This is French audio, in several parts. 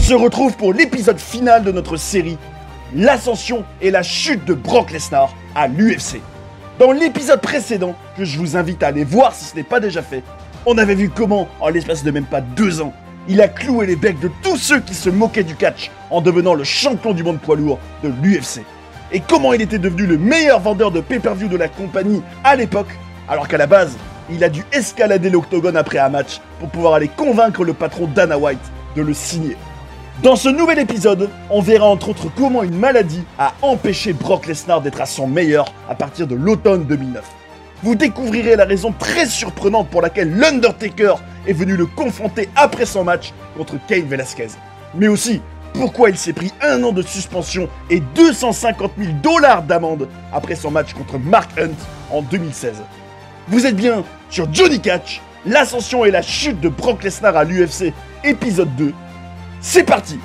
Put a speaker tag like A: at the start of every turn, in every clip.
A: se retrouve pour l'épisode final de notre série, l'ascension et la chute de Brock Lesnar à l'UFC. Dans l'épisode précédent, que je vous invite à aller voir si ce n'est pas déjà fait, on avait vu comment, en l'espace de même pas 2 ans, il a cloué les becs de tous ceux qui se moquaient du catch en devenant le champion du monde poids lourd de l'UFC. Et comment il était devenu le meilleur vendeur de pay-per-view de la compagnie à l'époque, alors qu'à la base, il a dû escalader l'octogone après un match pour pouvoir aller convaincre le patron Dana White de le signer. Dans ce nouvel épisode, on verra entre autres comment une maladie a empêché Brock Lesnar d'être à son meilleur à partir de l'automne 2009. Vous découvrirez la raison très surprenante pour laquelle l'Undertaker est venu le confronter après son match contre Cain Velasquez. Mais aussi, pourquoi il s'est pris 1 an de suspension et 250 000 $ d'amende après son match contre Mark Hunt en 2016. Vous êtes bien sur Johnny Catch, l'ascension et la chute de Brock Lesnar à l'UFC, épisode 2. C'est parti!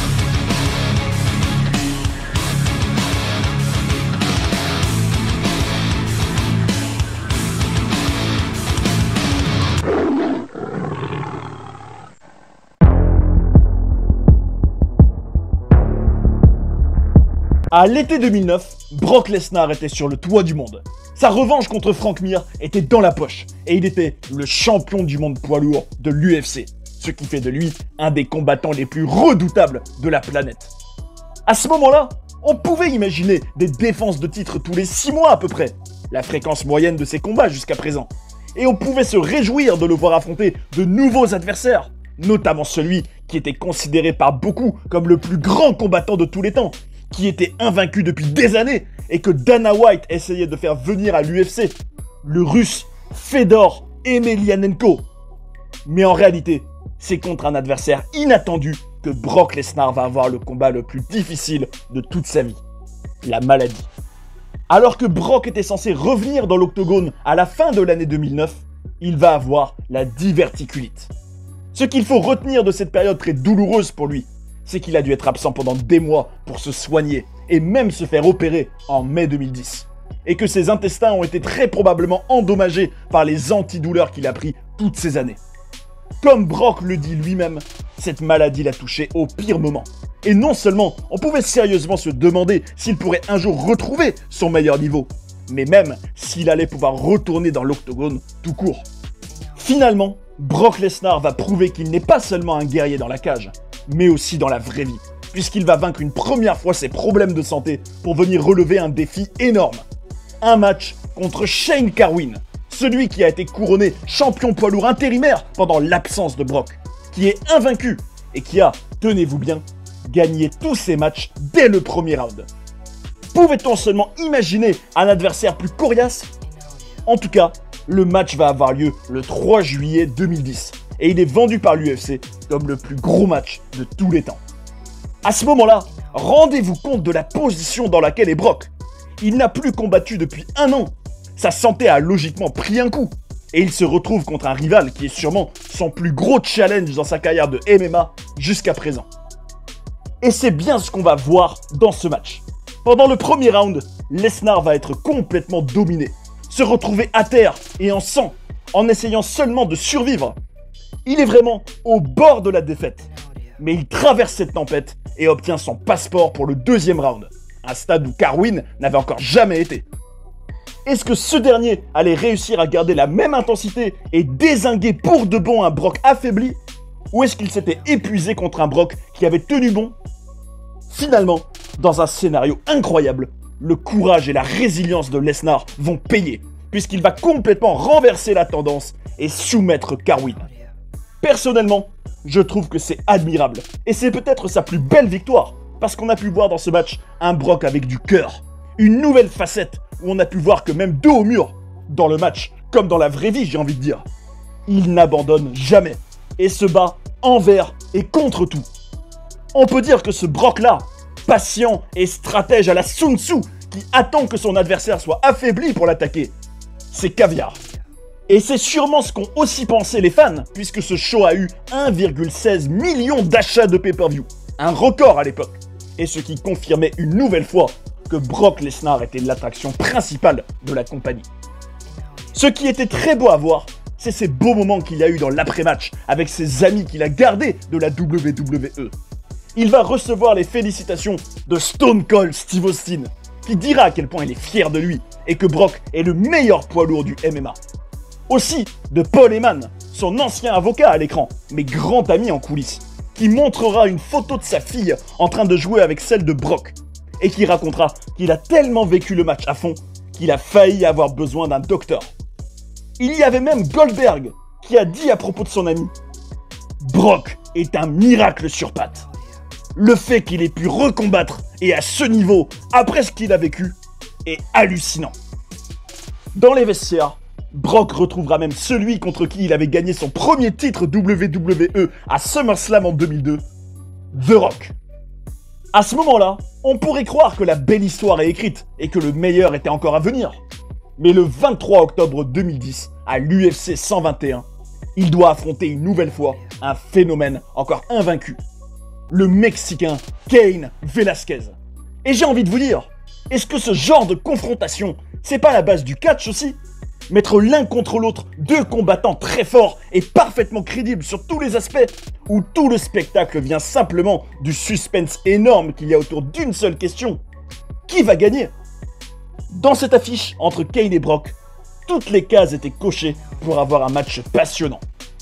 A: À l'été 2009, Brock Lesnar était sur le toit du monde. Sa revanche contre Frank Mir était dans la poche et il était le champion du monde poids lourd de l'UFC, ce qui fait de lui un des combattants les plus redoutables de la planète. À ce moment-là, on pouvait imaginer des défenses de titre tous les 6 mois à peu près, la fréquence moyenne de ses combats jusqu'à présent. Et on pouvait se réjouir de le voir affronter de nouveaux adversaires, notamment celui qui était considéré par beaucoup comme le plus grand combattant de tous les temps, qui était invaincu depuis des années et que Dana White essayait de faire venir à l'UFC, le russe Fedor Emelianenko. Mais en réalité, c'est contre un adversaire inattendu que Brock Lesnar va avoir le combat le plus difficile de toute sa vie, la maladie. Alors que Brock était censé revenir dans l'octogone à la fin de l'année 2009, il va avoir la diverticulite. Ce qu'il faut retenir de cette période très douloureuse pour lui, c'est qu'il a dû être absent pendant des mois pour se soigner et même se faire opérer en mai 2010. Et que ses intestins ont été très probablement endommagés par les antidouleurs qu'il a pris toutes ces années. Comme Brock le dit lui-même, cette maladie l'a touché au pire moment. Et non seulement on pouvait sérieusement se demander s'il pourrait un jour retrouver son meilleur niveau, mais même s'il allait pouvoir retourner dans l'octogone tout court. Finalement, Brock Lesnar va prouver qu'il n'est pas seulement un guerrier dans la cage, mais aussi dans la vraie vie, puisqu'il va vaincre une première fois ses problèmes de santé pour venir relever un défi énorme. Un match contre Shane Carwin, celui qui a été couronné champion poids lourd intérimaire pendant l'absence de Brock, qui est invaincu et qui a, tenez-vous bien, gagné tous ses matchs dès le premier round. Pouvait-on seulement imaginer un adversaire plus coriace? En tout cas, le match va avoir lieu le 3 juillet 2010 et il est vendu par l'UFC comme le plus gros match de tous les temps. À ce moment-là, rendez-vous compte de la position dans laquelle est Brock. Il n'a plus combattu depuis 1 an. Sa santé a logiquement pris un coup. Et il se retrouve contre un rival qui est sûrement son plus gros challenge dans sa carrière de MMA jusqu'à présent. Et c'est bien ce qu'on va voir dans ce match. Pendant le premier round, Lesnar va être complètement dominé, se retrouver à terre et en sang, en essayant seulement de survivre. Il est vraiment au bord de la défaite. Mais il traverse cette tempête et obtient son passeport pour le deuxième round, un stade où Carwin n'avait encore jamais été. Est-ce que ce dernier allait réussir à garder la même intensité et dézinguer pour de bon un Brock affaibli? Ou est-ce qu'il s'était épuisé contre un Brock qui avait tenu bon? Finalement, dans un scénario incroyable, le courage et la résilience de Lesnar vont payer, puisqu'il va complètement renverser la tendance et soumettre Carwin. Personnellement, je trouve que c'est admirable, et c'est peut-être sa plus belle victoire, parce qu'on a pu voir dans ce match un Brock avec du cœur, une nouvelle facette où on a pu voir que même dos au mur, dans le match, comme dans la vraie vie j'ai envie de dire, il n'abandonne jamais, et se bat envers et contre tout. On peut dire que ce Brock-là, patient et stratège à la Sun Tzu, qui attend que son adversaire soit affaibli pour l'attaquer, c'est caviar. Et c'est sûrement ce qu'ont aussi pensé les fans, puisque ce show a eu 1,16 million d'achats de pay-per-view, un record à l'époque, et ce qui confirmait une nouvelle fois que Brock Lesnar était l'attraction principale de la compagnie. Ce qui était très beau à voir, c'est ces beaux moments qu'il y a eu dans l'après-match avec ses amis qu'il a gardés de la WWE. il va recevoir les félicitations de Stone Cold Steve Austin, qui dira à quel point il est fier de lui et que Brock est le meilleur poids lourd du MMA. Aussi de Paul Heyman, son ancien avocat à l'écran, mais grand ami en coulisses, qui montrera une photo de sa fille en train de jouer avec celle de Brock, et qui racontera qu'il a tellement vécu le match à fond qu'il a failli avoir besoin d'un docteur. Il y avait même Goldberg qui a dit à propos de son ami « Brock est un miracle sur pattes. Le fait qu'il ait pu recombattre et à ce niveau, après ce qu'il a vécu, est hallucinant. » Dans les vestiaires, Brock retrouvera même celui contre qui il avait gagné son premier titre WWE à SummerSlam en 2002, The Rock. À ce moment-là, on pourrait croire que la belle histoire est écrite et que le meilleur était encore à venir. Mais le 23 octobre 2010, à l'UFC 121, il doit affronter une nouvelle fois un phénomène encore invaincu. Le Mexicain Cain Velasquez. Et j'ai envie de vous dire, est-ce que ce genre de confrontation, c'est pas la base du catch aussi ? Mettre l'un contre l'autre deux combattants très forts et parfaitement crédibles sur tous les aspects, où tout le spectacle vient simplement du suspense énorme qu'il y a autour d'une seule question. Qui va gagner ? Dans cette affiche entre Cain et Brock, toutes les cases étaient cochées pour avoir un match passionnant.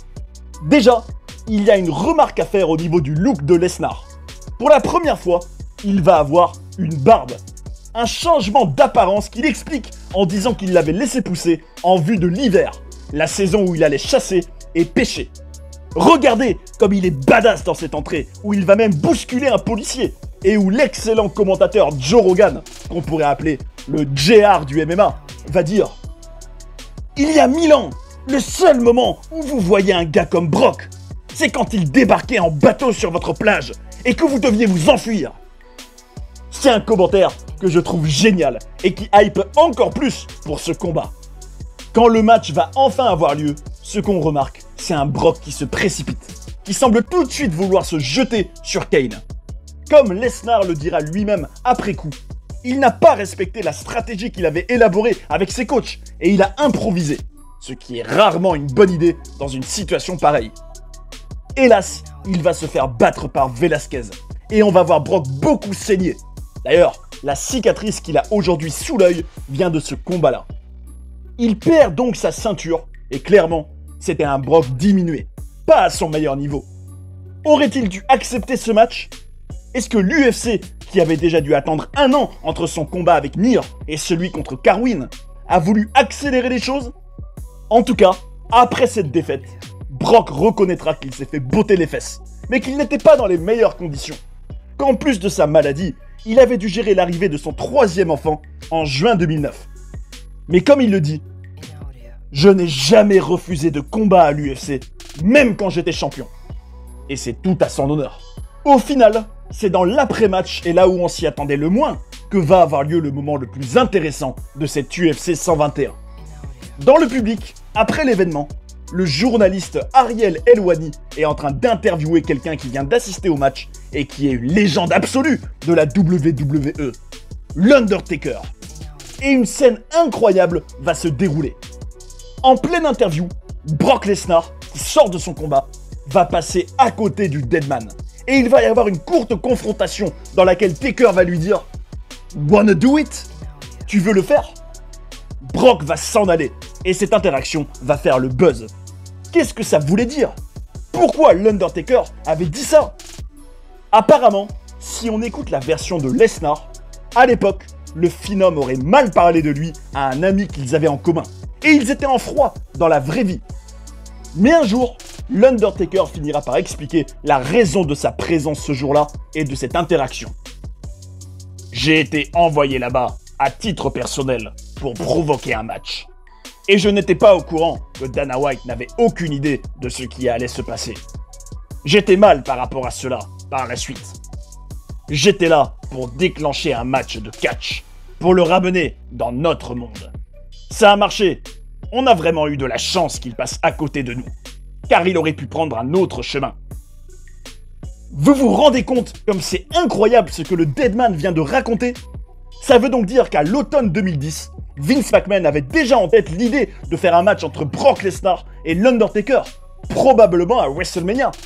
A: Déjà, il y a une remarque à faire au niveau du look de Lesnar. Pour la première fois, il va avoir une barbe. Un changement d'apparence qu'il explique en disant qu'il l'avait laissé pousser en vue de l'hiver, la saison où il allait chasser et pêcher. Regardez comme il est badass dans cette entrée, où il va même bousculer un policier, et où l'excellent commentateur Joe Rogan, qu'on pourrait appeler le JR du MMA, va dire « Il y a 1000 ans, le seul moment où vous voyez un gars comme Brock, c'est quand il débarquait en bateau sur votre plage et que vous deviez vous enfuir. » C'est un commentaire que je trouve génial et qui hype encore plus pour ce combat. Quand le match va enfin avoir lieu, ce qu'on remarque, c'est un Brock qui se précipite, qui semble tout de suite vouloir se jeter sur Cain. Comme Lesnar le dira lui-même après coup, il n'a pas respecté la stratégie qu'il avait élaborée avec ses coachs et il a improvisé, ce qui est rarement une bonne idée dans une situation pareille. Hélas, il va se faire battre par Velasquez et on va voir Brock beaucoup saigner. D'ailleurs, la cicatrice qu'il a aujourd'hui sous l'œil vient de ce combat-là. Il perd donc sa ceinture et clairement, c'était un Brock diminué, pas à son meilleur niveau. Aurait-il dû accepter ce match ? Est-ce que l'UFC, qui avait déjà dû attendre 1 an entre son combat avec Mir et celui contre Carwin, a voulu accélérer les choses ? En tout cas, après cette défaite, Brock reconnaîtra qu'il s'est fait botter les fesses, mais qu'il n'était pas dans les meilleures conditions. Qu'en plus de sa maladie, il avait dû gérer l'arrivée de son 3e enfant en juin 2009. Mais comme il le dit, « Je n'ai jamais refusé de combat à l'UFC, même quand j'étais champion. » Et c'est tout à son honneur. Au final, c'est dans l'après-match et là où on s'y attendait le moins que va avoir lieu le moment le plus intéressant de cette UFC 121. Dans le public, après l'événement, le journaliste Ariel Helwani est en train d'interviewer quelqu'un qui vient d'assister au match et qui est une légende absolue de la WWE, l'Undertaker. Et une scène incroyable va se dérouler. En pleine interview, Brock Lesnar, qui sort de son combat, va passer à côté du Deadman. Et il va y avoir une courte confrontation dans laquelle Taker va lui dire « Wanna do it ? Tu veux le faire ?» Brock va s'en aller et cette interaction va faire le buzz. Qu'est-ce que ça voulait dire ? Pourquoi l'Undertaker avait dit ça ? Apparemment, si on écoute la version de Lesnar, à l'époque, le Phenom aurait mal parlé de lui à un ami qu'ils avaient en commun. Et ils étaient en froid dans la vraie vie. Mais un jour, l'Undertaker finira par expliquer la raison de sa présence ce jour-là et de cette interaction. J'ai été envoyé là-bas à titre personnel pour provoquer un match. Et je n'étais pas au courant que Dana White n'avait aucune idée de ce qui allait se passer. J'étais mal par rapport à cela par la suite. J'étais là pour déclencher un match de catch, pour le ramener dans notre monde. Ça a marché. On a vraiment eu de la chance qu'il passe à côté de nous, car il aurait pu prendre un autre chemin. Vous vous rendez compte comme c'est incroyable ce que le Deadman vient de raconter ? Ça veut donc dire qu'à l'automne 2010, Vince McMahon avait déjà en tête l'idée de faire un match entre Brock Lesnar et l'Undertaker, probablement à WrestleMania.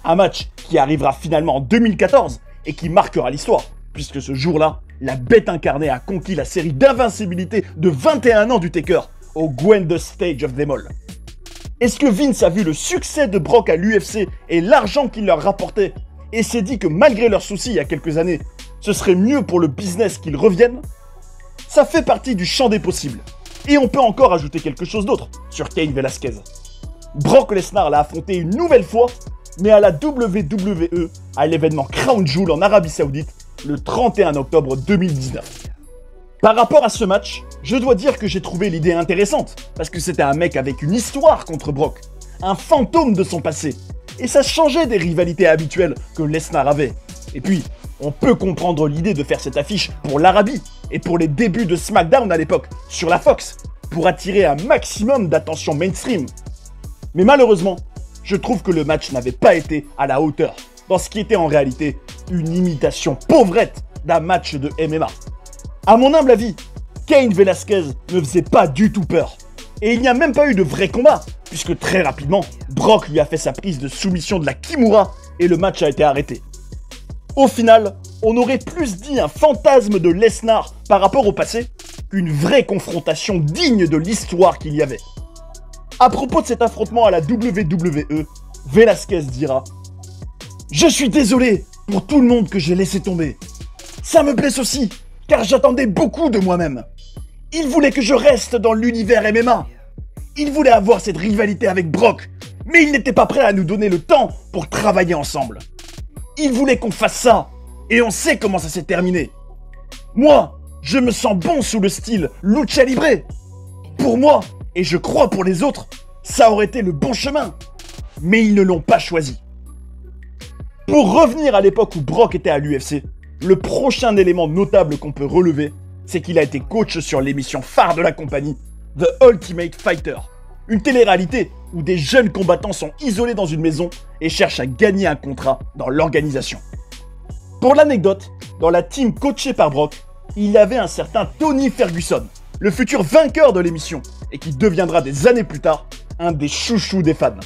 A: Un match qui arrivera finalement en 2014 et qui marquera l'histoire, puisque ce jour-là, la bête incarnée a conquis la série d'invincibilité de 21 ans du Taker au Gwent Stage of them All. Est-ce que Vince a vu le succès de Brock à l'UFC et l'argent qu'il leur rapportait et s'est dit que malgré leurs soucis il y a quelques années, ce serait mieux pour le business qu'ils reviennent? Ça fait partie du champ des possibles. Et on peut encore ajouter quelque chose d'autre sur Cain Velasquez. Brock Lesnar l'a affronté une nouvelle fois, mais à la WWE, à l'événement Crown Jewel en Arabie Saoudite, le 31 octobre 2019. Par rapport à ce match, je dois dire que j'ai trouvé l'idée intéressante, parce que c'était un mec avec une histoire contre Brock, un fantôme de son passé, et ça changeait des rivalités habituelles que Lesnar avait. Et puis, on peut comprendre l'idée de faire cette affiche pour l'Arabie, et pour les débuts de SmackDown à l'époque, sur la Fox, pour attirer un maximum d'attention mainstream. Mais malheureusement, je trouve que le match n'avait pas été à la hauteur, dans ce qui était en réalité une imitation pauvrette d'un match de MMA. À mon humble avis, Cain Velasquez ne faisait pas du tout peur. Et il n'y a même pas eu de vrai combat, puisque très rapidement, Brock lui a fait sa prise de soumission de la Kimura et le match a été arrêté. Au final, on aurait plus dit un fantasme de Lesnar par rapport au passé qu'une vraie confrontation digne de l'histoire qu'il y avait. À propos de cet affrontement à la WWE, Velasquez dira « Je suis désolé pour tout le monde que j'ai laissé tomber. Ça me blesse aussi, car j'attendais beaucoup de moi-même. Il voulait que je reste dans l'univers MMA. Il voulait avoir cette rivalité avec Brock, mais il n'était pas prêt à nous donner le temps pour travailler ensemble. Il voulait qu'on fasse ça, et on sait comment ça s'est terminé. Moi, je me sens bon sous le style lucha libre. Pour moi, et je crois pour les autres, ça aurait été le bon chemin. Mais ils ne l'ont pas choisi. Pour revenir à l'époque où Brock était à l'UFC, le prochain élément notable qu'on peut relever, c'est qu'il a été coach sur l'émission phare de la compagnie, The Ultimate Fighter. Une télé-réalité où des jeunes combattants sont isolés dans une maison et cherchent à gagner un contrat dans l'organisation. Pour l'anecdote, dans la team coachée par Brock, il y avait un certain Tony Ferguson, le futur vainqueur de l'émission, et qui deviendra des années plus tard un des chouchous des fans.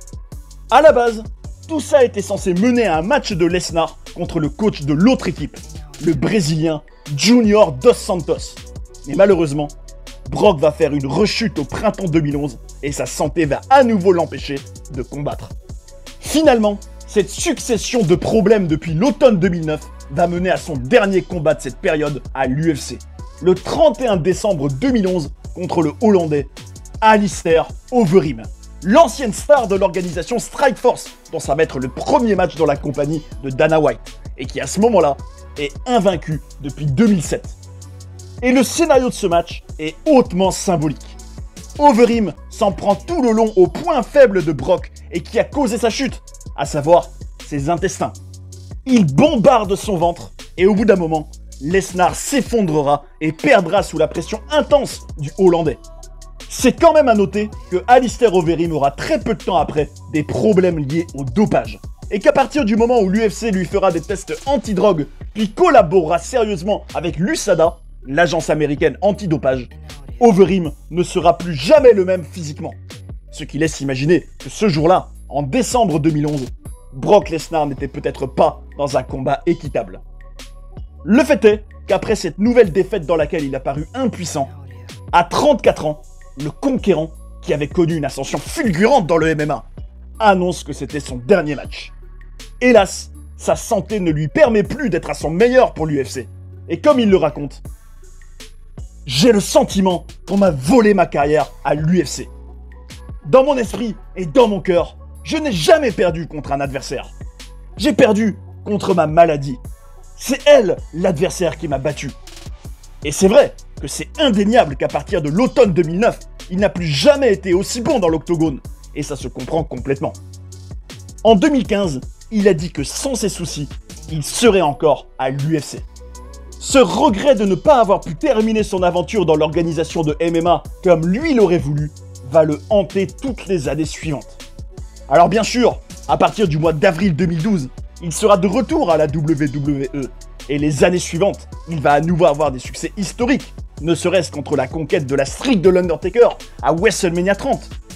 A: À la base, tout ça était censé mener à un match de Lesnar contre le coach de l'autre équipe, le Brésilien Junior Dos Santos. Mais malheureusement, Brock va faire une rechute au printemps 2011 et sa santé va à nouveau l'empêcher de combattre. Finalement, cette succession de problèmes depuis l'automne 2009 va mener à son dernier combat de cette période à l'UFC, le 31 décembre 2011 contre le Hollandais Alistair Overeem, l'ancienne star de l'organisation Strikeforce, dont ça va être le premier match dans la compagnie de Dana White, et qui à ce moment-là est invaincu depuis 2007. Et le scénario de ce match est hautement symbolique. Overeem s'en prend tout le long au point faible de Brock et qui a causé sa chute, à savoir ses intestins. Il bombarde son ventre et au bout d'un moment, Lesnar s'effondrera et perdra sous la pression intense du Hollandais. C'est quand même à noter que Alistair Overeem aura très peu de temps après des problèmes liés au dopage. Et qu'à partir du moment où l'UFC lui fera des tests anti-drogue, puis collaborera sérieusement avec l'USADA, l'agence américaine anti-dopage, Overeem ne sera plus jamais le même physiquement. Ce qui laisse imaginer que ce jour-là, en décembre 2011, Brock Lesnar n'était peut-être pas dans un combat équitable. Le fait est qu'après cette nouvelle défaite dans laquelle il a paru impuissant, à 34 ans, le conquérant, qui avait connu une ascension fulgurante dans le MMA, annonce que c'était son dernier match. Hélas, sa santé ne lui permet plus d'être à son meilleur pour l'UFC. Et comme il le raconte, « J'ai le sentiment qu'on m'a volé ma carrière à l'UFC. Dans mon esprit et dans mon cœur, je n'ai jamais perdu contre un adversaire. J'ai perdu contre ma maladie. C'est elle l'adversaire qui m'a battu. Et c'est vrai que c'est indéniable qu'à partir de l'automne 2009, il n'a plus jamais été aussi bon dans l'octogone. Et ça se comprend complètement. En 2015, il a dit que sans ses soucis, il serait encore à l'UFC. Ce regret de ne pas avoir pu terminer son aventure dans l'organisation de MMA comme lui l'aurait voulu, va le hanter toutes les années suivantes. Alors bien sûr, à partir du mois d'avril 2012, il sera de retour à la WWE. Et les années suivantes, il va à nouveau avoir des succès historiques, ne serait-ce qu'entre la conquête de la streak de l'Undertaker à WrestleMania 30,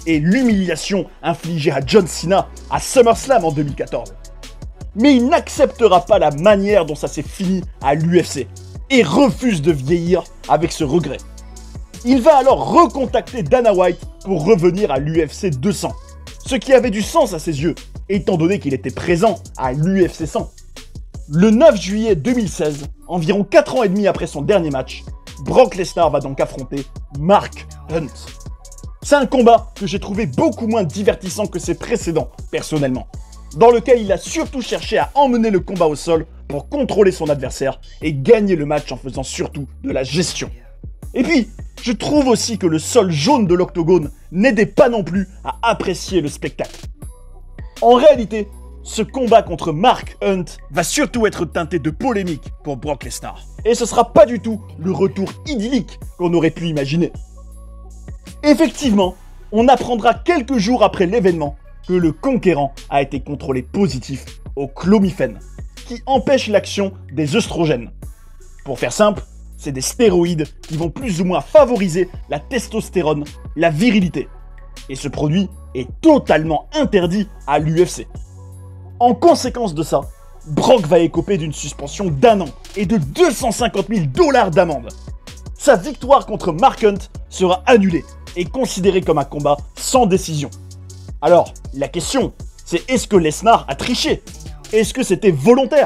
A: et l'humiliation infligée à John Cena à SummerSlam en 2014. Mais il n'acceptera pas la manière dont ça s'est fini à l'UFC et refuse de vieillir avec ce regret. Il va alors recontacter Dana White pour revenir à l'UFC 200, ce qui avait du sens à ses yeux, étant donné qu'il était présent à l'UFC 100. Le 9 juillet 2016, environ 4 ans et demi après son dernier match, Brock Lesnar va donc affronter Mark Hunt. C'est un combat que j'ai trouvé beaucoup moins divertissant que ses précédents, personnellement, dans lequel il a surtout cherché à emmener le combat au sol pour contrôler son adversaire et gagner le match en faisant surtout de la gestion. Et puis, je trouve aussi que le sol jaune de l'octogone n'aidait pas non plus à apprécier le spectacle. En réalité, ce combat contre Mark Hunt va surtout être teinté de polémique pour Brock Lesnar. Et ce sera pas du tout le retour idyllique qu'on aurait pu imaginer. Effectivement, on apprendra quelques jours après l'événement que le conquérant a été contrôlé positif au clomifène, qui empêche l'action des œstrogènes. Pour faire simple, c'est des stéroïdes qui vont plus ou moins favoriser la testostérone, la virilité. Et ce produit est totalement interdit à l'UFC. En conséquence de ça, Brock va écoper d'une suspension d'1 an et de 250 000 $ d'amende. Sa victoire contre Mark Hunt sera annulée et considérée comme un combat sans décision. Alors, la question, c'est est-ce que Lesnar a triché? Est-ce que c'était volontaire?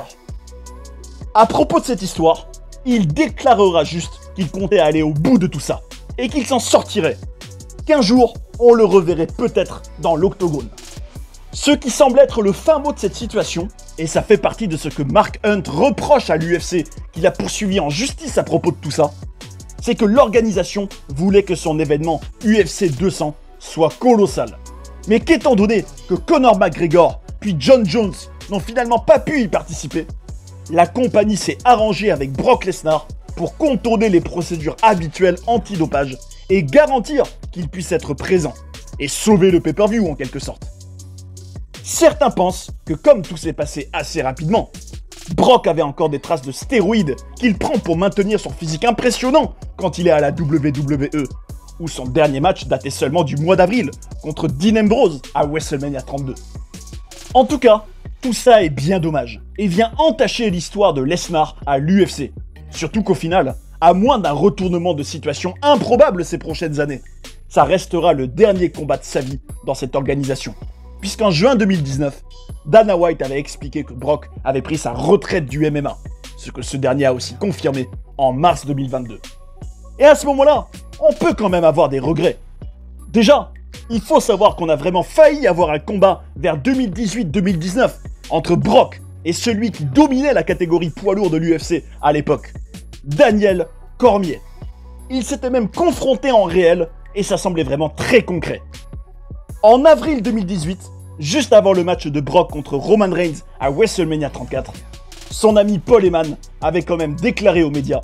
A: À propos de cette histoire, il déclarera juste qu'il comptait aller au bout de tout ça et qu'il s'en sortirait. Qu'un jour, on le reverrait peut-être dans l'octogone. Ce qui semble être le fin mot de cette situation, et ça fait partie de ce que Mark Hunt reproche à l'UFC qu'il a poursuivi en justice à propos de tout ça, c'est que l'organisation voulait que son événement UFC 200 soit colossal. Mais qu'étant donné que Conor McGregor puis John Jones n'ont finalement pas pu y participer, la compagnie s'est arrangée avec Brock Lesnar pour contourner les procédures habituelles antidopage et garantir qu'il puisse être présent et sauver le pay-per-view en quelque sorte. Certains pensent que comme tout s'est passé assez rapidement, Brock avait encore des traces de stéroïdes qu'il prend pour maintenir son physique impressionnant quand il est à la WWE, où son dernier match datait seulement du mois d'avril contre Dean Ambrose à WrestleMania 32. En tout cas, tout ça est bien dommage et vient entacher l'histoire de Lesnar à l'UFC. Surtout qu'au final, à moins d'un retournement de situation improbable ces prochaines années, ça restera le dernier combat de sa vie dans cette organisation. Puisqu'en juin 2019, Dana White avait expliqué que Brock avait pris sa retraite du MMA, ce que ce dernier a aussi confirmé en mars 2022. Et à ce moment-là, on peut quand même avoir des regrets. Déjà, il faut savoir qu'on a vraiment failli avoir un combat vers 2018-2019 entre Brock et celui qui dominait la catégorie poids lourd de l'UFC à l'époque, Daniel Cormier. Ils s'étaient même confrontés en réel et ça semblait vraiment très concret. En avril 2018, juste avant le match de Brock contre Roman Reigns à WrestleMania 34, son ami Paul Heyman avait quand même déclaré aux médias: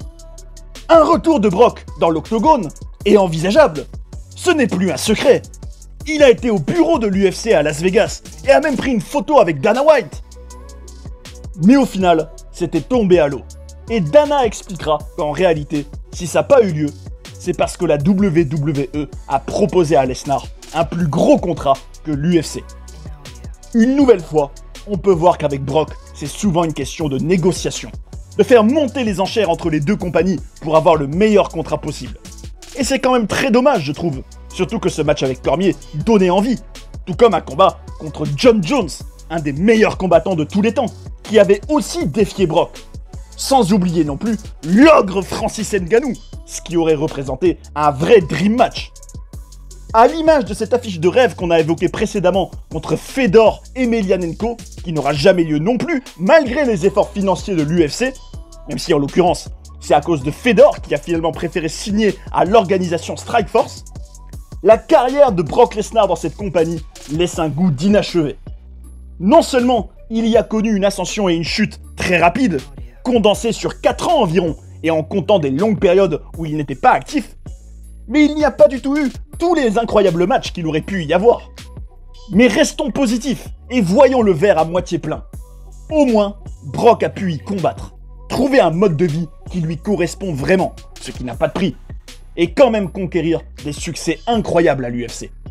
A: un retour de Brock dans l'octogone est envisageable. Ce n'est plus un secret. Il a été au bureau de l'UFC à Las Vegas et a même pris une photo avec Dana White. Mais au final, c'était tombé à l'eau. Et Dana expliquera qu'en réalité, si ça n'a pas eu lieu, c'est parce que la WWE a proposé à Lesnar un plus gros contrat que l'UFC. Une nouvelle fois, on peut voir qu'avec Brock, c'est souvent une question de négociation, de faire monter les enchères entre les deux compagnies pour avoir le meilleur contrat possible. Et c'est quand même très dommage, je trouve, surtout que ce match avec Cormier donnait envie, tout comme un combat contre John Jones, un des meilleurs combattants de tous les temps, qui avait aussi défié Brock. Sans oublier non plus l'ogre Francis Ngannou, ce qui aurait représenté un vrai dream match. À l'image de cette affiche de rêve qu'on a évoquée précédemment contre Fedor Emelianenko, qui n'aura jamais lieu non plus, malgré les efforts financiers de l'UFC, même si en l'occurrence, c'est à cause de Fedor qui a finalement préféré signer à l'organisation Strikeforce, la carrière de Brock Lesnar dans cette compagnie laisse un goût d'inachevé. Non seulement il y a connu une ascension et une chute très rapides, condensées sur 4 ans environ, et en comptant des longues périodes où il n'était pas actif, mais il n'y a pas du tout eu tous les incroyables matchs qu'il aurait pu y avoir. Mais restons positifs et voyons le verre à moitié plein. Au moins, Brock a pu y combattre, trouver un mode de vie qui lui correspond vraiment, ce qui n'a pas de prix, et quand même conquérir des succès incroyables à l'UFC.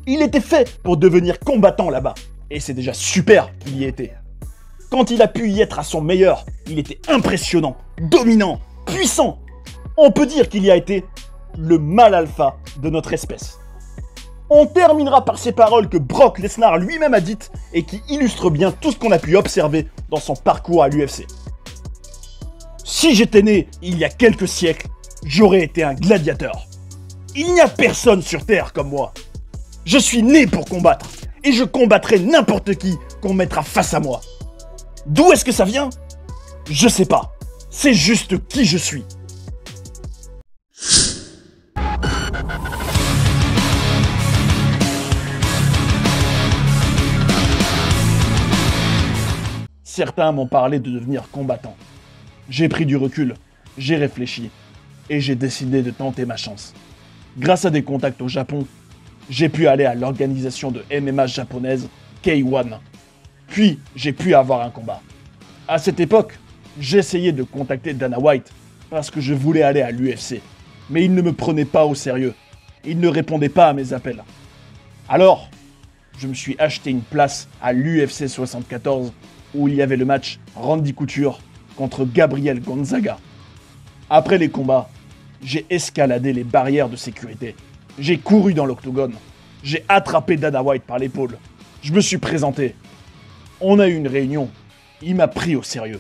A: Il était fait pour devenir combattant là-bas. Et c'est déjà super qu'il y était. Quand il a pu y être à son meilleur, il était impressionnant, dominant, puissant. On peut dire qu'il y a été le mâle alpha de notre espèce. On terminera par ces paroles que Brock Lesnar lui-même a dites et qui illustrent bien tout ce qu'on a pu observer dans son parcours à l'UFC. Si j'étais né il y a quelques siècles, j'aurais été un gladiateur. Il n'y a personne sur Terre comme moi. Je suis né pour combattre et je combattrai n'importe qui qu'on mettra face à moi. D'où est-ce que ça vient? Je sais pas. C'est juste qui je suis. Certains m'ont parlé de devenir combattant. J'ai pris du recul, j'ai réfléchi et j'ai décidé de tenter ma chance. Grâce à des contacts au Japon, j'ai pu aller à l'organisation de MMA japonaise K1. Puis, j'ai pu avoir un combat. À cette époque, j'essayais de contacter Dana White parce que je voulais aller à l'UFC. Mais il ne me prenait pas au sérieux. Il ne répondait pas à mes appels. Alors, je me suis acheté une place à l'UFC 74 où il y avait le match Randy Couture contre Gabriel Gonzaga. Après les combats, j'ai escaladé les barrières de sécurité. J'ai couru dans l'octogone. J'ai attrapé Dana White par l'épaule. Je me suis présenté. On a eu une réunion. Il m'a pris au sérieux.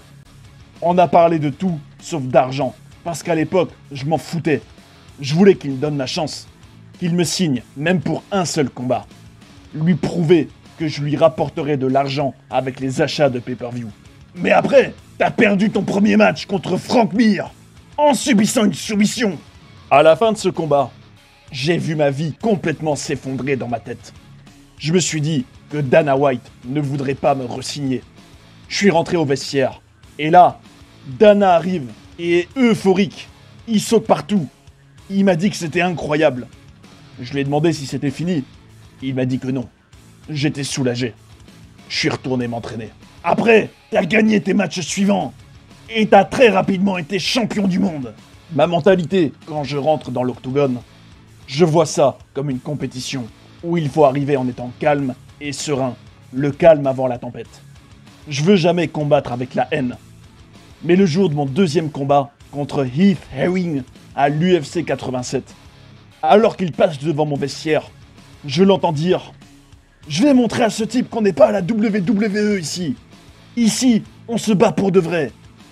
A: On a parlé de tout, sauf d'argent. Parce qu'à l'époque, je m'en foutais. Je voulais qu'il me donne ma chance. Qu'il me signe, même pour un seul combat. Lui prouver que je lui rapporterais de l'argent avec les achats de pay-per-view. Mais après, t'as perdu ton premier match contre Frank Mir, en subissant une soumission. À la fin de ce combat, j'ai vu ma vie complètement s'effondrer dans ma tête. Je me suis dit que Dana White ne voudrait pas me re-signer. Je suis rentré au vestiaire, et là, Dana arrive et est euphorique. Il saute partout. Il m'a dit que c'était incroyable. Je lui ai demandé si c'était fini. Il m'a dit que non. J'étais soulagé. Je suis retourné m'entraîner. Après, t'as gagné tes matchs suivants. Et t'as très rapidement été champion du monde. Ma mentalité, quand je rentre dans l'octogone, je vois ça comme une compétition où il faut arriver en étant calme et serein. Le calme avant la tempête. Je veux jamais combattre avec la haine. Mais le jour de mon deuxième combat contre Heath Herring à l'UFC 87, alors qu'il passe devant mon vestiaire, je l'entends dire « Je vais montrer à ce type qu'on n'est pas à la WWE ici. Ici, on se bat pour de vrai. »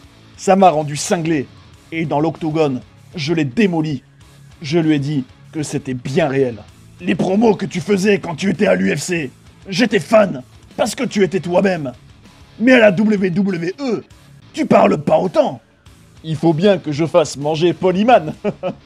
A: Ça m'a rendu cinglé. Et dans l'octogone, je l'ai démoli. Je lui ai dit que c'était bien réel. Les promos que tu faisais quand tu étais à l'UFC, j'étais fan, parce que tu étais toi-même. Mais à la WWE, tu parles pas autant. Il faut bien que je fasse manger Polyman.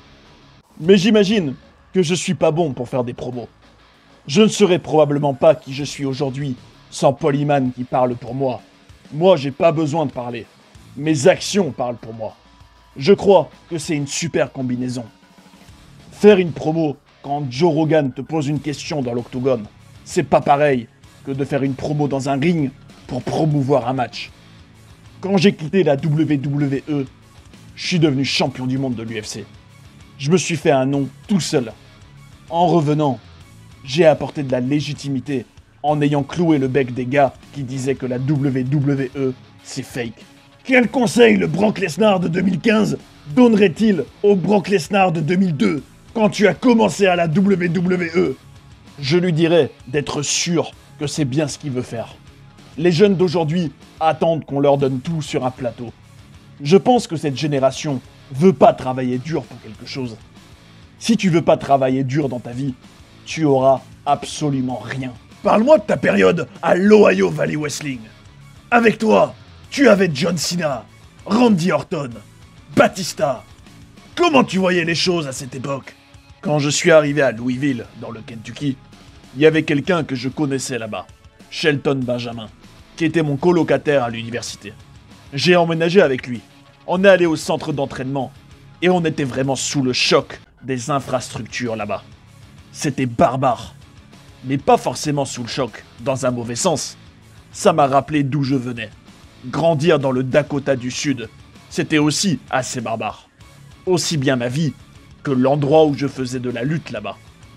A: Mais j'imagine que je suis pas bon pour faire des promos. Je ne serais probablement pas qui je suis aujourd'hui sans Polyman qui parle pour moi. Moi, j'ai pas besoin de parler. Mes actions parlent pour moi. Je crois que c'est une super combinaison. Faire une promo quand Joe Rogan te pose une question dans l'octogone, c'est pas pareil que de faire une promo dans un ring pour promouvoir un match. Quand j'ai quitté la WWE, je suis devenu champion du monde de l'UFC. Je me suis fait un nom tout seul. En revenant, j'ai apporté de la légitimité en ayant cloué le bec des gars qui disaient que la WWE, c'est fake. Quel conseil le Brock Lesnar de 2015 donnerait-il au Brock Lesnar de 2002 quand tu as commencé à la WWE? Je lui dirais d'être sûr que c'est bien ce qu'il veut faire. Les jeunes d'aujourd'hui attendent qu'on leur donne tout sur un plateau. Je pense que cette génération veut pas travailler dur pour quelque chose. Si tu veux pas travailler dur dans ta vie, tu auras absolument rien. Parle-moi de ta période à l'Ohio Valley Wrestling. Avec toi, tu avais John Cena, Randy Orton, Batista. Comment tu voyais les choses à cette époque? Quand je suis arrivé à Louisville, dans le Kentucky, il y avait quelqu'un que je connaissais là-bas, Shelton Benjamin, qui était mon colocataire à l'université. J'ai emménagé avec lui. On est allé au centre d'entraînement et on était vraiment sous le choc des infrastructures là-bas. C'était barbare. Mais pas forcément sous le choc, dans un mauvais sens. Ça m'a rappelé d'où je venais. Grandir dans le Dakota du Sud, c'était aussi assez barbare. Aussi bien ma vie que l'endroit où je faisais de la lutte là-bas.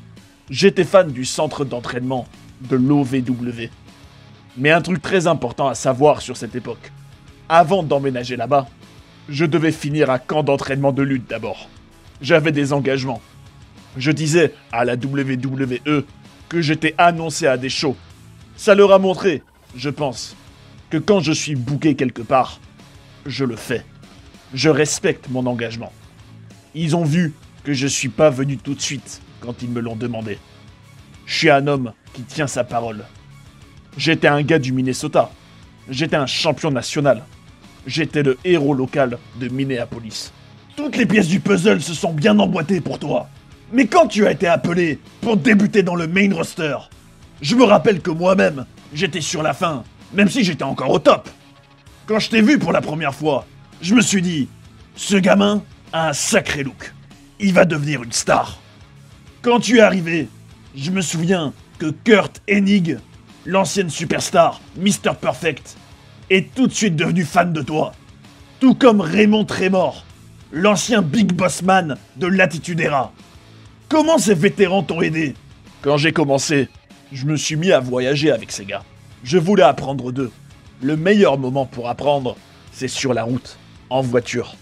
A: J'étais fan du centre d'entraînement de l'OVW. Mais un truc très important à savoir sur cette époque, avant d'emménager là-bas, je devais finir un camp d'entraînement de lutte d'abord. J'avais des engagements. Je disais à la WWE que j'étais annoncé à des shows. Ça leur a montré, je pense, que quand je suis booké quelque part, je le fais. Je respecte mon engagement. Ils ont vu que je suis pas venu tout de suite quand ils me l'ont demandé. Je suis un homme qui tient sa parole. J'étais un gars du Minnesota. J'étais un champion national. J'étais le héros local de Minneapolis. Toutes les pièces du puzzle se sont bien emboîtées pour toi. Mais quand tu as été appelé pour débuter dans le main roster, je me rappelle que moi-même, j'étais sur la fin, même si j'étais encore au top. Quand je t'ai vu pour la première fois, je me suis dit, ce gamin a un sacré look. Il va devenir une star. Quand tu es arrivé, je me souviens que Kurt Hennig, l'ancienne superstar, Mr. Perfect, est tout de suite devenu fan de toi. Tout comme Raymond Tremor, l'ancien Big Boss Man de l'Attitude Era. Comment ces vétérans t'ont aidé? Quand j'ai commencé, je me suis mis à voyager avec ces gars. Je voulais apprendre d'eux. Le meilleur moment pour apprendre, c'est sur la route, en voiture.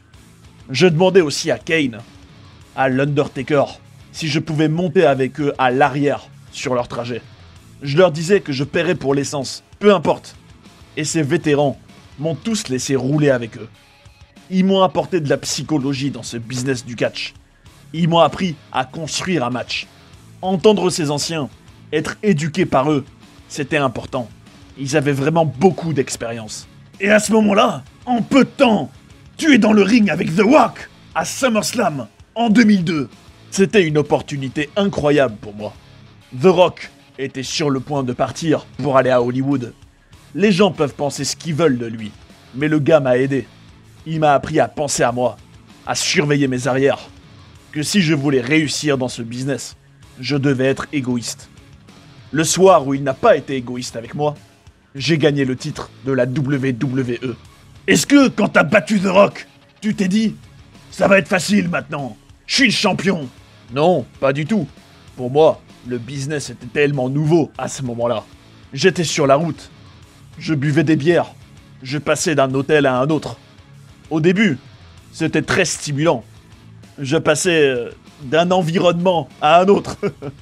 A: Je demandais aussi à Kane, à l'Undertaker, si je pouvais monter avec eux à l'arrière sur leur trajet. Je leur disais que je paierais pour l'essence, peu importe. Et ces vétérans m'ont tous laissé rouler avec eux. Ils m'ont apporté de la psychologie dans ce business du catch. Ils m'ont appris à construire un match. Entendre ces anciens, être éduqué par eux, c'était important. Ils avaient vraiment beaucoup d'expérience. Et à ce moment-là, en peu de temps, tu es dans le ring avec The Rock à SummerSlam en 2002. C'était une opportunité incroyable pour moi. The Rock était sur le point de partir pour aller à Hollywood. Les gens peuvent penser ce qu'ils veulent de lui, mais le gars m'a aidé. Il m'a appris à penser à moi, à surveiller mes arrières. Que si je voulais réussir dans ce business, je devais être égoïste. Le soir où il n'a pas été égoïste avec moi, j'ai gagné le titre de la WWE. Est-ce que quand t'as battu The Rock, tu t'es dit « Ça va être facile maintenant, je suis le champion » Non, pas du tout. Pour moi, le business était tellement nouveau à ce moment-là. J'étais sur la route. Je buvais des bières. Je passais d'un hôtel à un autre. Au début, c'était très stimulant. Je passais d'un environnement à un autre.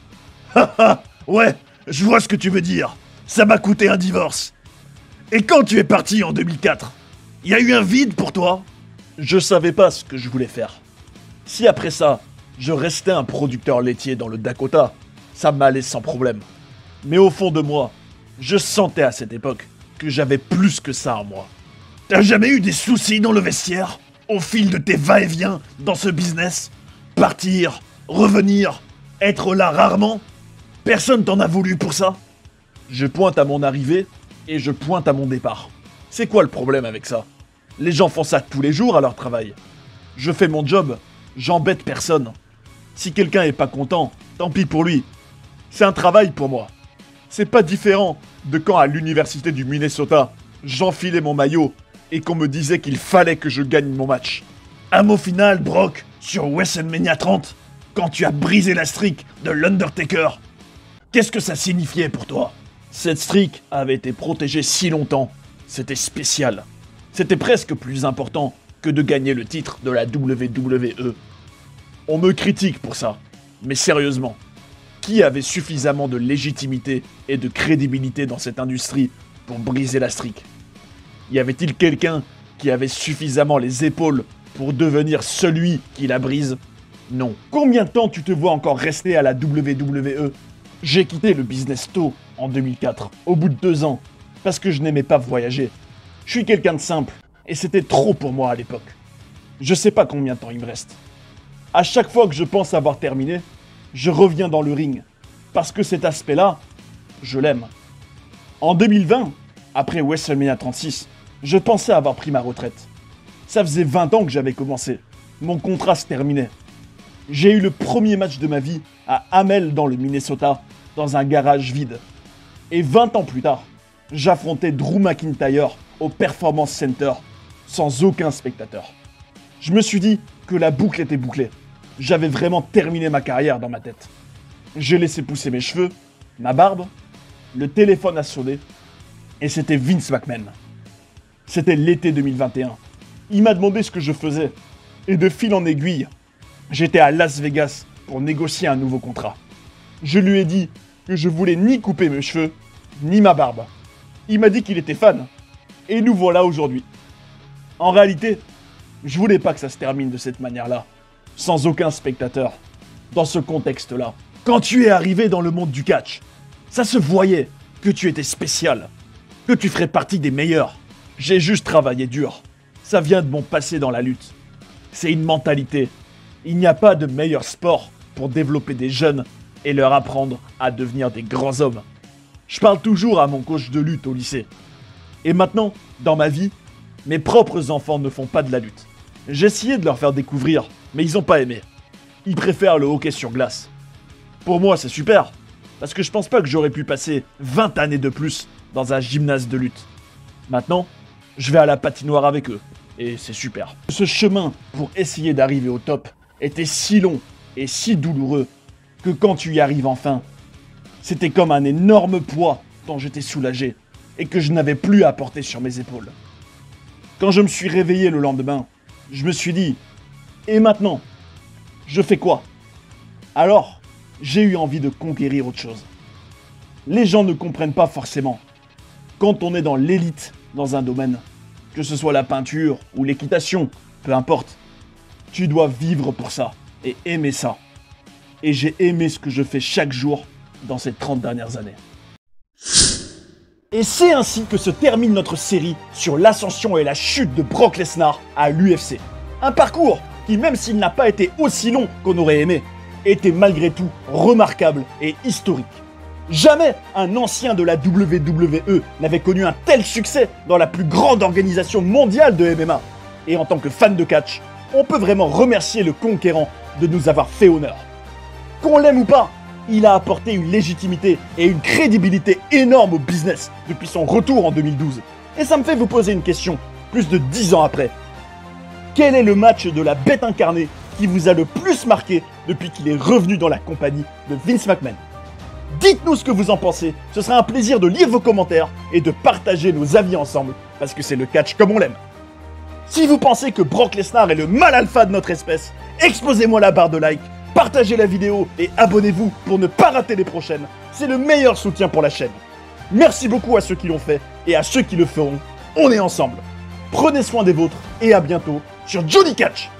A: Ouais, je vois ce que tu veux dire. Ça m'a coûté un divorce. Et quand tu es parti en 2004, il y a eu un vide pour toi? Je savais pas ce que je voulais faire. Si après ça, je restais un producteur laitier dans le Dakota, ça m'allait sans problème. Mais au fond de moi, je sentais à cette époque que j'avais plus que ça en moi. T'as jamais eu des soucis dans le vestiaire? Au fil de tes va-et-vient dans ce business? Partir, revenir, être là rarement? Personne t'en a voulu pour ça? Je pointe à mon arrivée et je pointe à mon départ. C'est quoi le problème avec ça? Les gens font ça tous les jours à leur travail. Je fais mon job, j'embête personne. Si quelqu'un est pas content, tant pis pour lui. C'est un travail pour moi. C'est pas différent de quand à l'université du Minnesota, j'enfilais mon maillot et qu'on me disait qu'il fallait que je gagne mon match. Un mot final, Brock, sur WrestleMania 30, quand tu as brisé la streak de l'Undertaker. Qu'est-ce que ça signifiait pour toi? Cette streak avait été protégée si longtemps, c'était spécial. C'était presque plus important que de gagner le titre de la WWE. On me critique pour ça, mais sérieusement, qui avait suffisamment de légitimité et de crédibilité dans cette industrie pour briser la streak? Y avait-il quelqu'un qui avait suffisamment les épaules pour devenir celui qui la brise? Non. Combien de temps tu te vois encore rester à la WWE? J'ai quitté le business tôt, en 2004, au bout de 2 ans, parce que je n'aimais pas voyager. Je suis quelqu'un de simple, et c'était trop pour moi à l'époque. Je sais pas combien de temps il me reste. À chaque fois que je pense avoir terminé, je reviens dans le ring, parce que cet aspect-là, je l'aime. En 2020, après WrestleMania 36, je pensais avoir pris ma retraite. Ça faisait 20 ans que j'avais commencé. Mon contrat se terminait. J'ai eu le premier match de ma vie à Hamel dans le Minnesota, dans un garage vide. Et 20 ans plus tard, j'affrontais Drew McIntyre au Performance Center, sans aucun spectateur. Je me suis dit que la boucle était bouclée. J'avais vraiment terminé ma carrière dans ma tête. J'ai laissé pousser mes cheveux, ma barbe, le téléphone a sonné, et c'était Vince McMahon. C'était l'été 2021. Il m'a demandé ce que je faisais, et de fil en aiguille, j'étais à Las Vegas pour négocier un nouveau contrat. Je lui ai dit que je voulais ni couper mes cheveux, ni ma barbe. Il m'a dit qu'il était fan, et nous voilà aujourd'hui. En réalité, je voulais pas que ça se termine de cette manière-là, sans aucun spectateur, dans ce contexte-là. Quand tu es arrivé dans le monde du catch, ça se voyait que tu étais spécial, que tu ferais partie des meilleurs. J'ai juste travaillé dur. Ça vient de mon passé dans la lutte. C'est une mentalité. Il n'y a pas de meilleur sport pour développer des jeunes et leur apprendre à devenir des grands hommes. Je parle toujours à mon coach de lutte au lycée. Et maintenant, dans ma vie, mes propres enfants ne font pas de la lutte. J'ai essayé de leur faire découvrir, mais ils n'ont pas aimé. Ils préfèrent le hockey sur glace. Pour moi, c'est super, parce que je pense pas que j'aurais pu passer 20 années de plus dans un gymnase de lutte. Maintenant, je vais à la patinoire avec eux, et c'est super. Ce chemin pour essayer d'arriver au top était si long et si douloureux que quand tu y arrives enfin, c'était comme un énorme poids dont j'étais soulagé et que je n'avais plus à porter sur mes épaules. Quand je me suis réveillé le lendemain, je me suis dit, et maintenant, je fais quoi? Alors, j'ai eu envie de conquérir autre chose. Les gens ne comprennent pas forcément. Quand on est dans l'élite dans un domaine, que ce soit la peinture ou l'équitation, peu importe, tu dois vivre pour ça et aimer ça. Et j'ai aimé ce que je fais chaque jour dans ces 30 dernières années. Et c'est ainsi que se termine notre série sur l'ascension et la chute de Brock Lesnar à l'UFC. Un parcours qui, même s'il n'a pas été aussi long qu'on aurait aimé, était malgré tout remarquable et historique. Jamais un ancien de la WWE n'avait connu un tel succès dans la plus grande organisation mondiale de MMA. Et en tant que fan de catch, on peut vraiment remercier le conquérant de nous avoir fait honneur. Qu'on l'aime ou pas, il a apporté une légitimité et une crédibilité énorme au business depuis son retour en 2012. Et ça me fait vous poser une question, plus de 10 ans après. Quel est le match de la bête incarnée qui vous a le plus marqué depuis qu'il est revenu dans la compagnie de Vince McMahon? Dites-nous ce que vous en pensez, ce sera un plaisir de lire vos commentaires et de partager nos avis ensemble, parce que c'est le catch comme on l'aime. Si vous pensez que Brock Lesnar est le mal alpha de notre espèce, explosez-moi la barre de like, partagez la vidéo et abonnez-vous pour ne pas rater les prochaines. C'est le meilleur soutien pour la chaîne. Merci beaucoup à ceux qui l'ont fait et à ceux qui le feront. On est ensemble. Prenez soin des vôtres et à bientôt sur Johnny Catch.